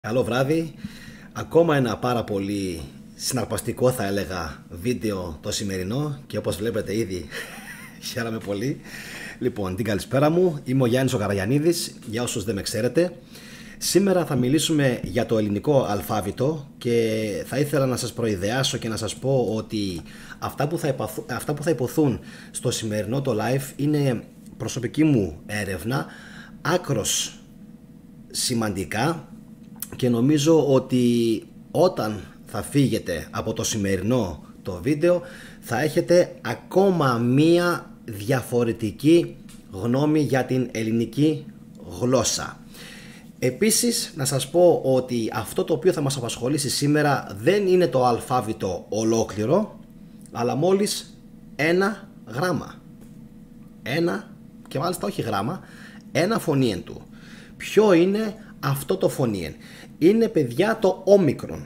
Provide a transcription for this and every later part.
Καλό βράδυ. Ακόμα ένα πάρα πολύ συναρπαστικό, θα έλεγα, βίντεο το σημερινό και όπως βλέπετε ήδη χαίρομαι πολύ. Λοιπόν, την καλησπέρα μου, είμαι ο Γιάννης ο Καραγιαννίδης, για όσους δεν με ξέρετε. Σήμερα θα μιλήσουμε για το ελληνικό αλφάβητο και θα ήθελα να σας προειδεάσω και να σας πω ότι αυτά που θα υποθούν στο σημερινό το live είναι προσωπική μου έρευνα, άκρος σημαντικά, και νομίζω ότι όταν θα φύγετε από το σημερινό το βίντεο θα έχετε ακόμα μία διαφορετική γνώμη για την ελληνική γλώσσα. Επίσης να σας πω ότι αυτό το οποίο θα μας απασχολήσει σήμερα δεν είναι το αλφάβητο ολόκληρο, αλλά μόλις ένα γράμμα. Ένα, και μάλιστα όχι γράμμα, ένα φωνήεν του. Ποιο είναι αυτό το φωνήεν? Είναι, παιδιά, το όμικρον.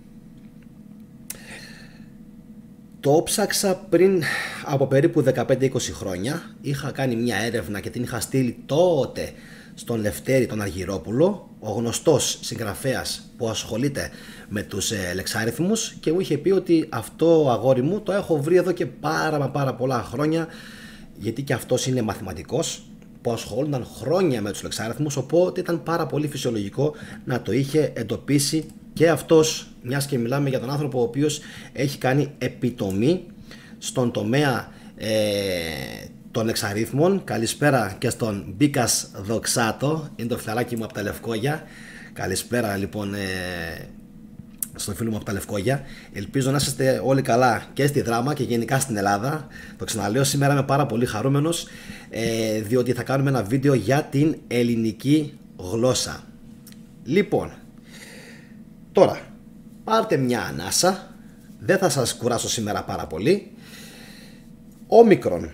Το ψάξα πριν από περίπου 15-20 χρόνια. Είχα κάνει μια έρευνα και την είχα στείλει τότε στον Λευτέρη τον Αργυρόπουλο, ο γνωστός συγγραφέας που ασχολείται με τους λεξάριθμους, και μου είχε πει ότι αυτό, αγόρι μου, το έχω βρει εδώ και πάρα πολλά χρόνια, γιατί και αυτός είναι μαθηματικός που ασχολούνταν χρόνια με τους λεξάριθμους, οπότε ήταν πάρα πολύ φυσιολογικό να το είχε εντοπίσει και αυτός, μιας και μιλάμε για τον άνθρωπο ο οποίος έχει κάνει επιτομή στον τομέα των λεξαρίθμων. Καλησπέρα και στον Μπίκας Δοξάτο, είναι το φιλαράκι μου από τα Λευκόγια. Καλησπέρα λοιπόν στον φίλο μου από τα Λευκόγια. Ελπίζω να είστε όλοι καλά και στη Δράμα και γενικά στην Ελλάδα. Το ξαναλέω, σήμερα είμαι πάρα πολύ χαρούμενος διότι θα κάνουμε ένα βίντεο για την ελληνική γλώσσα. Λοιπόν, τώρα πάρτε μια ανάσα, δεν θα σας κουράσω σήμερα πάρα πολύ. Όμικρον.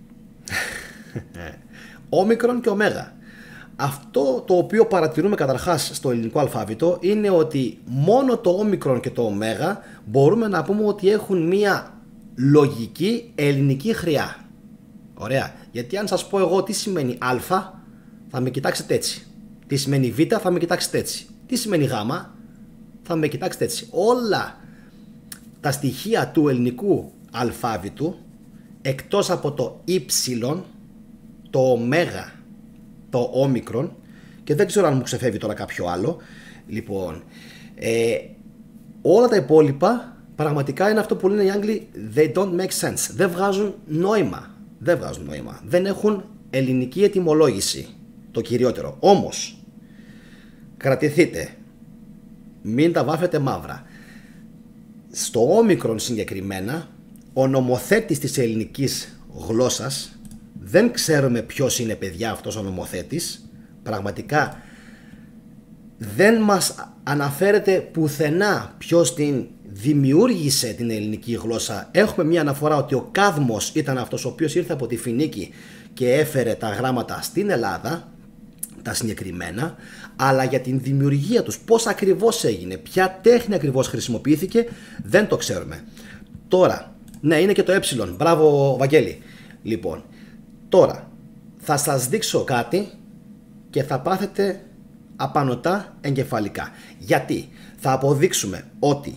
Όμικρον και ωμέγα. Αυτό το οποίο παρατηρούμε καταρχάς στο ελληνικό αλφάβητο είναι ότι μόνο το όμικρον και το ωμέγα μπορούμε να πούμε ότι έχουν μία λογική ελληνική χρειά. Ωραία. Γιατί αν σας πω εγώ τι σημαίνει α, θα με κοιτάξετε έτσι. Τι σημαίνει β, θα με κοιτάξετε έτσι. Τι σημαίνει γ, θα με κοιτάξετε έτσι. Όλα τα στοιχεία του ελληνικού αλφάβητου, εκτός από το ύψιλον, το ωμέγα, το όμικρον, και δεν ξέρω αν μου ξεφεύγει τώρα κάποιο άλλο, λοιπόν, όλα τα υπόλοιπα πραγματικά είναι αυτό που λένε οι Άγγλοι, they don't make sense. Δεν βγάζουν νόημα. Δεν έχουν ελληνική ετυμολόγηση, το κυριότερο. Όμως κρατηθείτε, μην τα βάφετε μαύρα. Στο όμικρον συγκεκριμένα, ο νομοθέτης της ελληνικής γλώσσας, δεν ξέρουμε ποιος είναι, παιδιά, αυτός ο νομοθέτης. Πραγματικά δεν μας αναφέρεται πουθενά ποιος την δημιούργησε την ελληνική γλώσσα. Έχουμε μια αναφορά ότι ο Κάδμος ήταν αυτός ο οποίος ήρθε από τη Φινίκη και έφερε τα γράμματα στην Ελλάδα, τα συγκεκριμένα, αλλά για την δημιουργία τους, πώς ακριβώς έγινε, ποια τέχνη ακριβώς χρησιμοποιήθηκε, δεν το ξέρουμε. Τώρα, ναι, είναι και το ε. Μπράβο, Βαγγέλη. Λοιπόν, τώρα θα σας δείξω κάτι και θα πάθετε απανωτά εγκεφαλικά. Γιατί θα αποδείξουμε ότι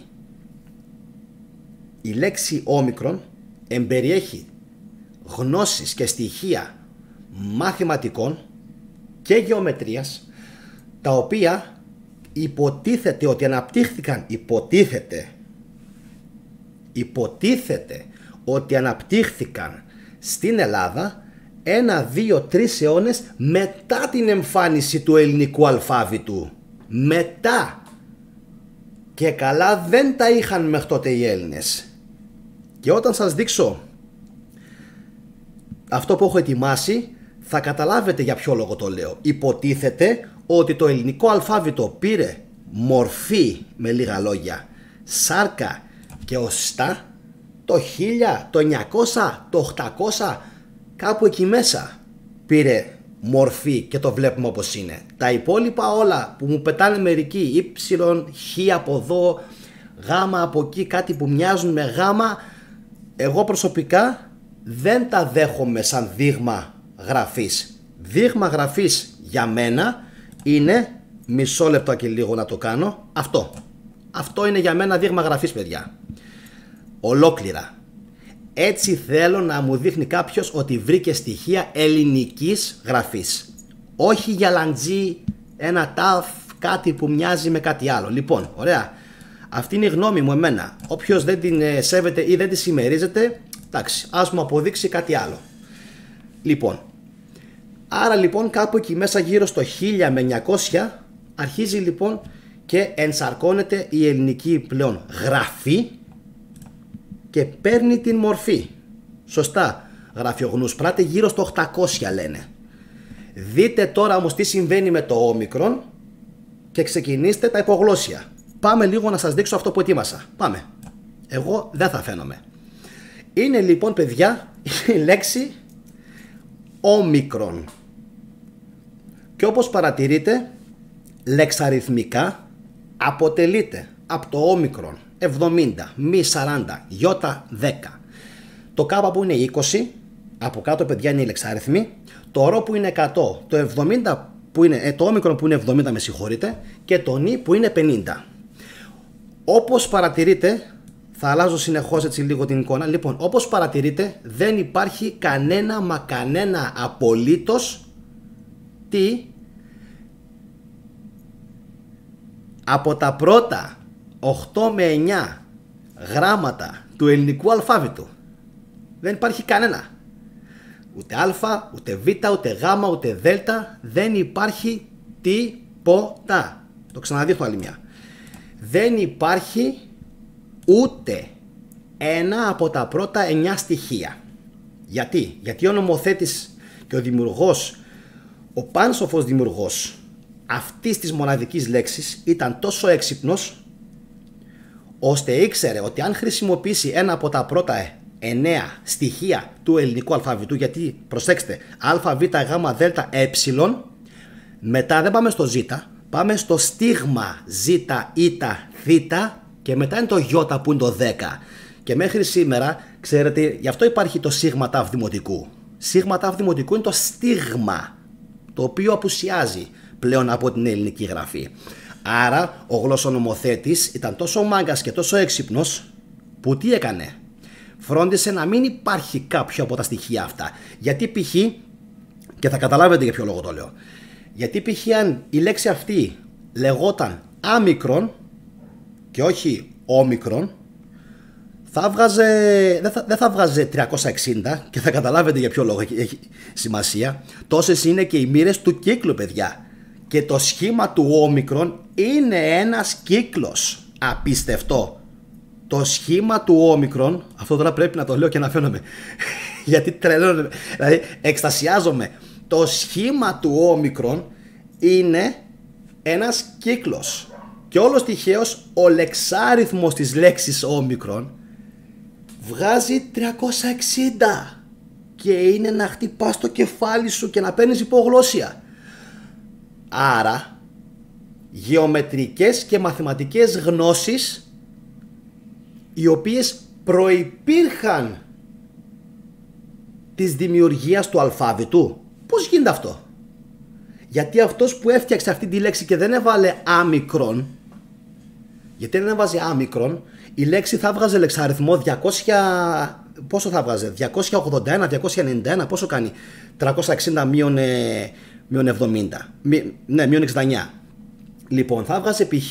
η λέξη όμικρον εμπεριέχει γνώσεις και στοιχεία μαθηματικών και γεωμετρίας, τα οποία υποτίθεται ότι αναπτύχθηκαν, υποτίθεται ότι αναπτύχθηκαν στην Ελλάδα 1, 2, 3 αιώνες μετά την εμφάνιση του ελληνικού αλφάβητου. Μετά. Και καλά δεν τα είχαν μέχρι τότε οι Έλληνες. Και όταν σας δείξω αυτό που έχω ετοιμάσει, θα καταλάβετε για ποιο λόγο το λέω. Υποτίθεται ότι το ελληνικό αλφάβητο πήρε μορφή, με λίγα λόγια, σάρκα και οστά το 1000, το 900, το 800, κάπου εκεί μέσα πήρε μορφή και το βλέπουμε όπως είναι. Τα υπόλοιπα όλα που μου πετάνε μερικοί, ύψιλον, χ από εδώ, γάμα από εκεί, κάτι που μοιάζουν με γάμα, εγώ προσωπικά δεν τα δέχομαι σαν δείγμα γραφής. Δείγμα γραφής για μένα είναι μισό λεπτό και λίγο να το κάνω. Αυτό είναι για μένα δείγμα γραφής, παιδιά. Ολόκληρα. Έτσι θέλω να μου δείχνει κάποιος ότι βρήκε στοιχεία ελληνικής γραφής. Όχι για λαντζή, ένα ταφ, κάτι που μοιάζει με κάτι άλλο. Λοιπόν, ωραία. Αυτή είναι η γνώμη μου εμένα. Όποιος δεν την σέβεται ή δεν τη συμμερίζεται, εντάξει, ας μου αποδείξει κάτι άλλο. Λοιπόν, άρα λοιπόν κάπου εκεί μέσα γύρω στο 1000 με 900 αρχίζει λοιπόν και ενσαρκώνεται η ελληνική πλέον γραφή και παίρνει την μορφή. Σωστά, γραφειογνούσπρατε, γύρω στο 800 λένε. Δείτε τώρα όμως τι συμβαίνει με το όμικρον και ξεκινήστε τα υπογλώσσια. Πάμε λίγο να σας δείξω αυτό που ετοίμασα. Πάμε. Εγώ δεν θα φαίνομαι. Είναι λοιπόν, παιδιά, η λέξη όμικρον. Και όπως παρατηρείτε, λεξαριθμικά αποτελείται από το όμικρον 70, μη 40, γιώτα 10. Το κάπα που είναι 20, από κάτω, παιδιά, είναι οι λεξάριθμοι. Το ρο που είναι 100, το 70 που είναι, το όμικρον που είναι 70, με συγχωρείτε, και το νι που είναι 50. Όπως παρατηρείτε, θα αλλάζω συνεχώς έτσι λίγο την εικόνα. Λοιπόν, όπως παρατηρείτε, δεν υπάρχει κανένα μα κανένα απολύτως τι από τα πρώτα 8 με 9 γράμματα του ελληνικού αλφάβητου. Δεν υπάρχει κανένα. Ούτε α, ούτε β, ούτε γ, ούτε δ. Δεν υπάρχει τίποτα. Το ξαναδείχνω άλλη μια. Δεν υπάρχει ούτε ένα από τα πρώτα 9 στοιχεία. Γιατί ο νομοθέτης και ο δημιουργός, ο πάνσοφος δημιουργός αυτής της μοναδικής λέξης ήταν τόσο έξυπνος, ώστε ήξερε ότι αν χρησιμοποιήσει ένα από τα πρώτα 9 στοιχεία του ελληνικού αλφαβητού, γιατί προσέξτε, α, β, γ, δ, ε, μετά δεν πάμε στο ζ, πάμε στο στίγμα ζ, η, θ και μετά είναι το ι που είναι το 10. Και μέχρι σήμερα, ξέρετε, γι' αυτό υπάρχει το σίγμα ταφ δημοτικού. Σίγμα ταφ δημοτικού είναι το στίγμα, το οποίο απουσιάζει πλέον από την ελληνική γραφή. Άρα ο γλωσσονομοθέτης ήταν τόσο μάγκας και τόσο έξυπνος που τι έκανε? Φρόντισε να μην υπάρχει κάποιο από τα στοιχεία αυτά. Γιατί π.χ. και θα καταλάβετε για ποιο λόγο το λέω. Γιατί π.χ. αν η λέξη αυτή λεγόταν άμικρον και όχι όμικρον, δεν θα βγάζε 360 και θα καταλάβετε για ποιο λόγο έχει σημασία. Τόσες είναι και οι μοίρες του κύκλου, παιδιά. Και το σχήμα του όμικρον είναι ένας κύκλος. Απίστευτο. Το σχήμα του όμικρον, αυτό τώρα πρέπει να το λέω και να φαίνομαι, γιατί τρελαίνομαι, δηλαδή εκστασιάζομαι. Το σχήμα του όμικρον είναι ένας κύκλος. Και όλος τυχαίως ο λεξάριθμος της λέξης όμικρον βγάζει 360 και είναι να χτυπάς το κεφάλι σου και να παίρνεις υπογλώσσια. Άρα γεωμετρικές και μαθηματικές γνώσεις οι οποίες προϋπήρχαν της δημιουργίας του αλφάβητου. Πώς γίνεται αυτό? Γιατί αυτός που έφτιαξε αυτή τη λέξη και δεν έβαλε άμικρον, γιατί δεν έβαζε άμικρον, η λέξη θα βγάζε λεξαριθμό 200, πόσο θα βγάζε, 281, 291, πόσο κάνει, 360 μείον 70, ναι, μείον 69. Λοιπόν, θα βγάζε π.χ.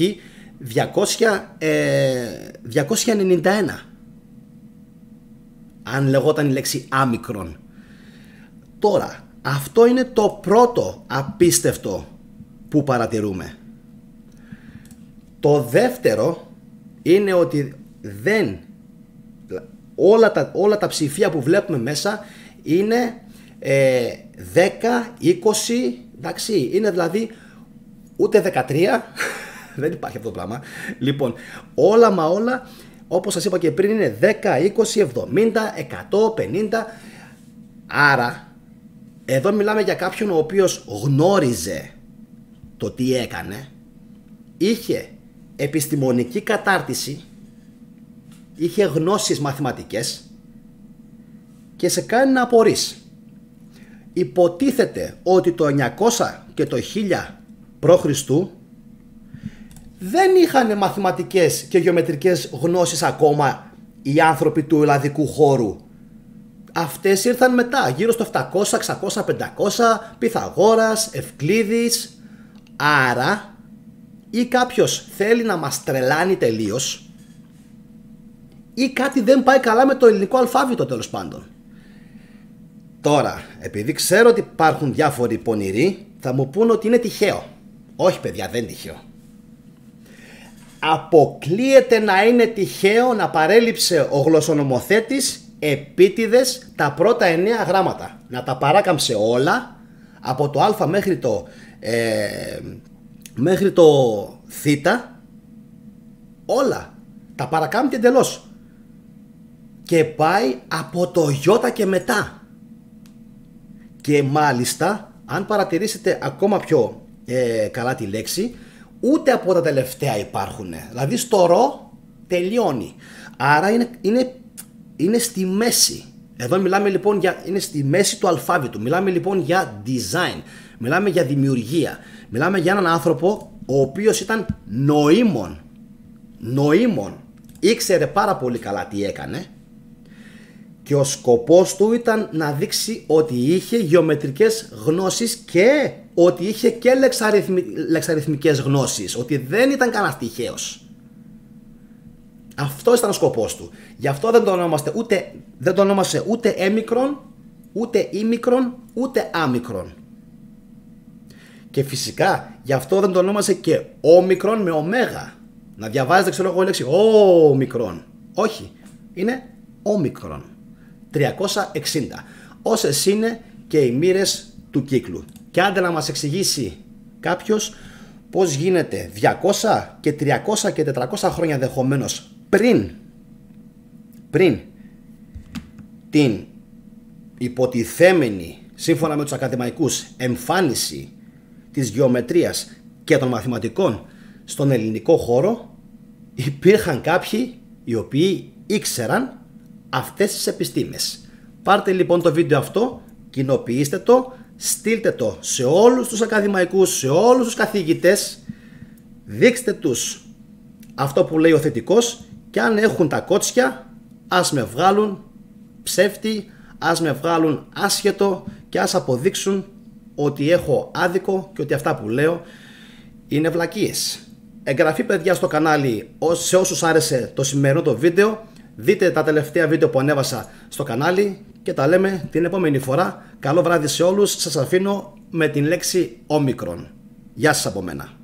291 αν λεγόταν η λέξη άμικρον. Τώρα, αυτό είναι το πρώτο απίστευτο που παρατηρούμε. Το δεύτερο είναι ότι όλα τα ψηφία που βλέπουμε μέσα είναι 10, 20, εντάξει, είναι δηλαδή ούτε 13, δεν υπάρχει αυτό το πράγμα. Λοιπόν, όλα μα όλα, όπως σας είπα και πριν, είναι 10, 20, 70, 100, 50. Άρα, εδώ μιλάμε για κάποιον ο οποίος γνώριζε το τι έκανε, είχε επιστημονική κατάρτιση, είχε γνώσεις μαθηματικές και σε κάνει να απορείς. Υποτίθεται ότι το 900 και το 1000 π.Χ. δεν είχαν μαθηματικές και γεωμετρικές γνώσεις ακόμα οι άνθρωποι του ελλαδικού χώρου. Αυτές ήρθαν μετά, γύρω στο 700, 600, 500, Πυθαγόρας, Ευκλήδης. Άρα ή κάποιος θέλει να μας τρελάνει τελείως, ή κάτι δεν πάει καλά με το ελληνικό αλφάβητο, τέλος πάντων. Τώρα, επειδή ξέρω ότι υπάρχουν διάφοροι πονηροί, θα μου πούν ότι είναι τυχαίο. Όχι παιδιά, δεν είναι τυχαίο. Αποκλείεται να είναι τυχαίο να παρέλειψε ο γλωσσονομοθέτης επίτηδες τα πρώτα 9 γράμματα. Να τα παράκαμψε όλα, από το α μέχρι το θ, όλα. Τα παρακάμπτει εντελώς. Και πάει από το ι και μετά. Και μάλιστα, αν παρατηρήσετε ακόμα πιο καλά τη λέξη, ούτε από τα τελευταία υπάρχουν. Δηλαδή στο ρο τελειώνει. Άρα είναι στη μέση. Εδώ μιλάμε λοιπόν είναι στη μέση του αλφάβητου. Μιλάμε λοιπόν για design. Μιλάμε για δημιουργία. Μιλάμε για έναν άνθρωπο ο οποίος ήταν νοήμων. Ήξερε πάρα πολύ καλά τι έκανε. Και ο σκοπός του ήταν να δείξει ότι είχε γεωμετρικές γνώσεις και ότι είχε και λεξαριθμικές γνώσεις. Ότι δεν ήταν κανένας τυχαίος. Αυτό ήταν ο σκοπός του. Γι' αυτό δεν το ονόμασε ούτε έμικρον, ούτε ήμικρον, ούτε άμικρον. Και φυσικά γι' αυτό δεν το ονόμασε και όμικρον με ωμέγα. Να διαβάζετε, ξέρω εγώ, λέξη όμικρον. Όχι, είναι όμικρον. 360. Όσες είναι και οι μοίρες του κύκλου. Και άντε να μας εξηγήσει κάποιος πώς γίνεται 200 και 300 και 400 χρόνια ενδεχομένως πριν την υποτιθέμενη, σύμφωνα με τους ακαδημαϊκούς, εμφάνιση της γεωμετρίας και των μαθηματικών στον ελληνικό χώρο, υπήρχαν κάποιοι οι οποίοι ήξεραν αυτές τις επιστήμες. Πάρτε λοιπόν το βίντεο αυτό, κοινοποιήστε το, στείλτε το σε όλους τους ακαδημαϊκούς, σε όλους τους καθηγητές, δείξτε τους αυτό που λέει ο θετικός και αν έχουν τα κότσια ας με βγάλουν ψεύτη, ας με βγάλουν άσχετο και ας αποδείξουν ότι έχω άδικο και ότι αυτά που λέω είναι βλακίες. Εγγραφή παιδιά στο κανάλι σε όσους άρεσε το σημερινό το βίντεο. Δείτε τα τελευταία βίντεο που ανέβασα στο κανάλι και τα λέμε την επόμενη φορά. Καλό βράδυ σε όλους. Σας αφήνω με την λέξη όμικρον. Γεια σας από μένα.